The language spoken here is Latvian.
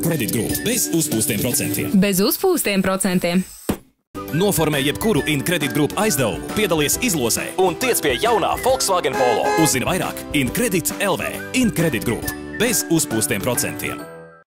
InCREDIT GROUP bez uzpūstiem procentiem. Bez uzpūstiem procentiem. Noformē jebkuru InCREDIT GROUP aizdevumu, piedalies izlozē un tiec pie jaunā Volkswagen Polo. Uzzini vairāk InCREDIT LV. InCREDIT GROUP bez uzpūstiem procentiem.